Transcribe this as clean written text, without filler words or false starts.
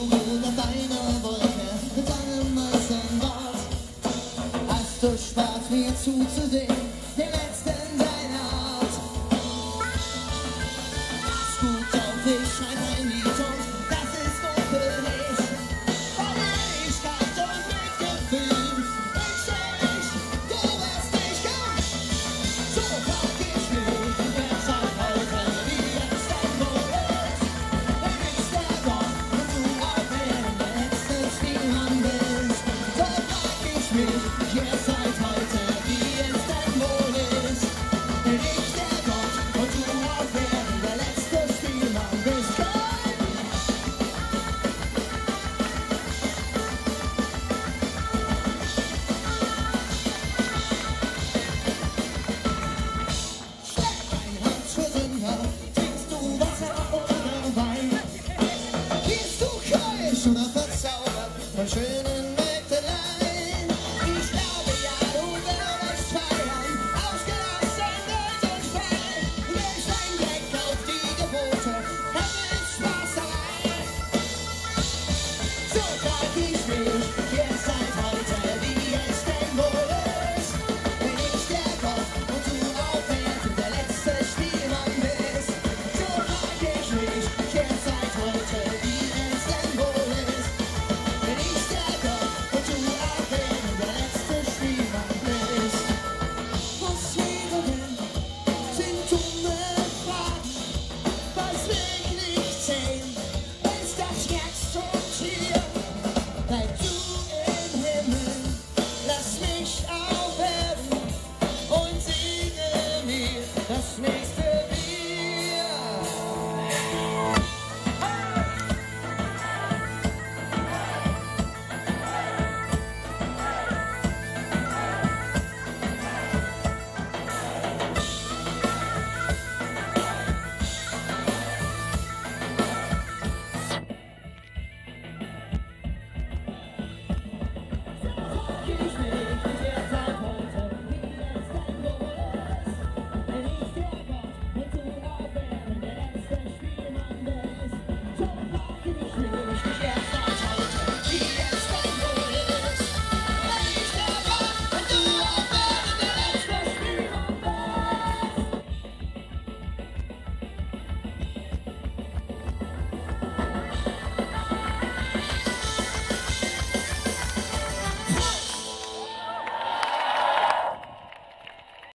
gut auf deiner Wolke mit deinem weißen Bart. Hast du Spaß, mir zuzusehen, den letzten deiner Art. Pass gut auf, ich schreib ein Lied und das ist nur für dich. Voll Ehrlichkeit und Mitgefühl. Ich stell dich, du wirst nicht gern. So frag ich mich, wer seit heute wie es denn wohl ist. Wer ist der Gott und du auf Erden der letzte Spielmann bist? So frag ich mich, wer seit heute wie es denn wohl ist. Wer ist der Gott und du auf Erden der letzte Spielmann bist? Ein Herz für Sünder, trinkst du Wasser oder Wein? Gehst du keusch oder